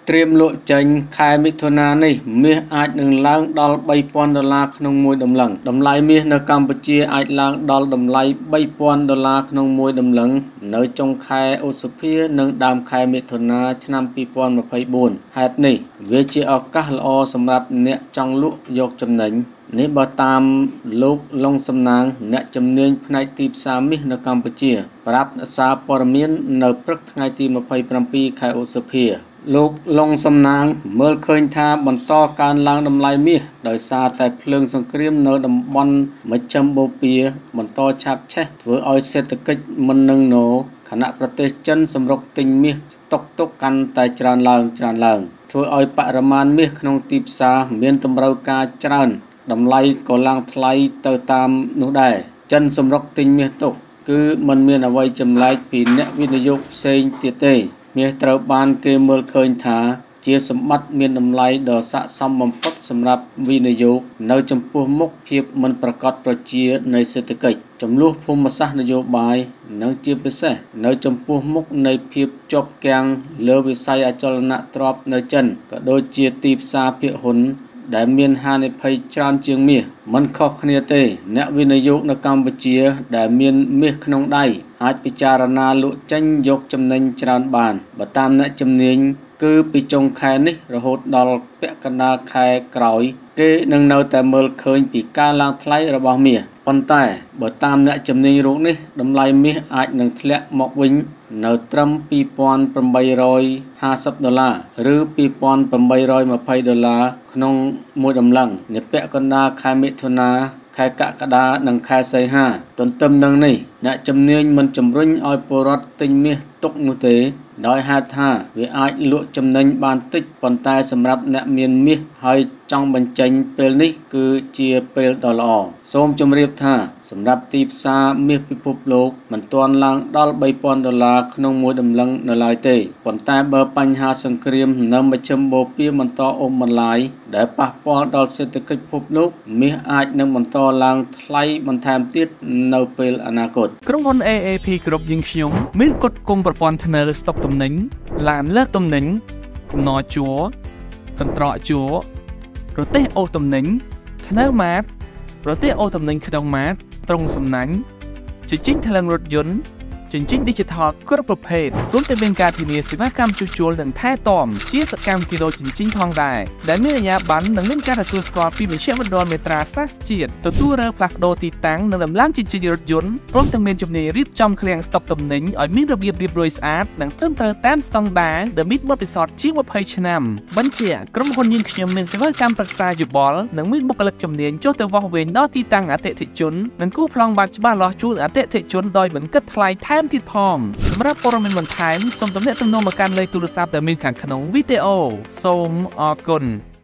ត្រៀមលក់ចេញខែមិថុនានេះមាសអាចនឹងឡើងដល់$3,000ក្នុងមួយតម្លឹងតម្លៃមាសនៅកម្ពុជាអាចឡើងដល់តម្លៃ$3,000ក្នុងមួយតម្លឹងនៅចុងខែឧសភានិងដើមខែមិថុនាឆ្នាំ2024ហេតុនេះវាជាឱកាសល្អសម្រាប់អ្នកចង់លក់យកចំណេញនេះបើតាមលោកឡុងសំណាងអ្នកជំនាញផ្នែកទីផ្សារមាសនៅកម្ពុជាប្រាប់សារព័ត៌មាននៅព្រឹកថ្ងៃទី27ខែឧសភាលោកឡុងសំណាងមើលឃើញថាបន្តកើនឡើងតម្លៃមាសដោយសារតែភ្លើងសង្គ្រាមនៅតំបន់មជ្ឈិមបូព៌ាបន្តឆាបឆេះធ្វើឲ្យសេដ្ឋកិច្ចមិននឹងណូខណៈប្រទេសចិនសម្រុកទិញមាសស្តុកទុកកាន់តែច្រើនឡើងធ្វើឲ្យបរិមាណមាសក្នុងទីផ្សារមានតម្រូវការច្រើនតម្លៃក៏ឡើងថ្លៃទៅតាមនោះដែរចិនសម្រុកទិញមាសទុកគឺមិនមានអ្វីចម្លែកពីអ្នកវិនិយោគផ្សេងទៀតទេមាសត្រូវបានគេមើលឃើញថាជាសម្បត្តិមានតម្លៃដ៏ស័ក្តិសមបំផុតសម្រាប់វិនិយោគនៅចំពោះមុខភាពមិនប្រកបប្រជានៃសេដ្ឋកិច្ចចំនួនភូមិសាស្ត្រនយោបាយនិងជាពិសេសនៅចំពោះមុខនៃភាពជាប់គាំងលើវិស័យអចលនទ្រព្យនៅចិនក៏ដូចជាទីផ្សារភាគហ៊ុនដែលមានហានិភ័យច្រើនជាងមាសមិនខុសគ្នាទេអ្នកវិនិយោគនៅកម្ពុជាដែលមានមាសក្នុងដៃអាចពិចារណាលក់ចេញយកចំណេញច្រើនបានបើតាមអ្នកជំនាញគឺពីចុងខែនេះរហូតដល់ពាក់កណ្ដាលខែក្រោយគេនឹងនៅតែមើលឃើញពីការឡើងថ្លៃរបស់មាសប៉ុន្តែបើតាមអ្នកជំនាញរូបនេះតម្លៃមាសអាចនឹងធ្លាក់មកវិញនៅត្រឹម$2,850ឬ$2,820ក្នុងមួយតម្លឹងនាពាក់កណ្ដាលខែមិថុនាខែកក្កដានិងខែសីហាទន្ទឹមនឹងនេះអ្នកជំនាញមិនជំរុញឲ្យពលរដ្ឋទិញមាសទុកនោះទេដោយហេតុថាវាអាចលក់ចំណេញបានតិចប៉ុន្តែសម្រាប់អ្នកមានមាសហើយចង់បញ្ចេញពេលនេះគឺជាពេលដ៏ល្អសូមជម្រាបថាសម្រាប់ទីផ្សារមាសពិភពលោកមិនទាន់ឡើងដល់$3,000ក្នុងមួយតម្លឹងនៅឡើយទេប៉ុន្តែបើបញ្ហាសង្គ្រាមនៅមជ្ឈិមបូព៌ាបន្តអូសបន្លាយដែលប៉ះពាល់ដល់សេដ្ឋកិច្ចពិភពលោកមាសអាចនឹងបន្តឡើងថ្លៃបន្ថែមទៀតនៅពេលអនាគតក្រុមហ៊ុន AAP គ្រប់យើងខ្ញុំមានគុតគុំប្រព័ន្ធធ្នើរស្តុកទំនិញឡានលើកទំនិញកំណត់ជួរកន្ត្រកជួរប្រទេសអូទំនិញធ្នើរម៉ាតប្រទេសអូទំនិញក្នុងម៉ាតត្រង់សំណាញ់ជញ្ជីងថ្លើងរថយន្តជញ្ជីង Digital គ្រប់ប្រភេទរួមទាំងមានការធានាសេវាកម្មជួសជុលនិងថែទាំជាសកម្មគីឡូជញ្ជីងផងដែរដែលមានអាជ្ញាប័ណ្ណនិងមានការទទួលស្គាល់ពីមជ្ឈមណ្ឌលមេត្រាសាស្ត្រជាតិទទួលរើផ្លាស់ប្ដូរទីតាំងនិងដំឡើងជញ្ជីងរថយន្តព្រមទាំងមានជំនាញរៀបចំឃ្លាំងស្តុកទំនិញឲ្យមានរបៀបរៀបរយស្អាតនិងត្រឹមត្រូវតាមស្តង់ដារដែលមានបទពិសោធន៍ជាង20ឆ្នាំបញ្ជាក្រុមហ៊ុនយើងខ្ញុំមានសេវាកម្មប្រឹក្សាយោបល់និងមានបុគ្គលិកជំនាញចុះទៅវាស់វែងដល់ទីតាំងអតិថិជននិងគូប្លង់បាត់ច្បាស់លាស់ជូនអតិថិជនដោយមិនគិតថ្លៃថែមទៀតផងសម្រាប់ព័ត៌មានបន្ថែមសូមទំនាក់ទំនងមកកាន់លេខទូរស័ព្ទដែលមានខាងក្នុងវីដេអូសូមអរគុណ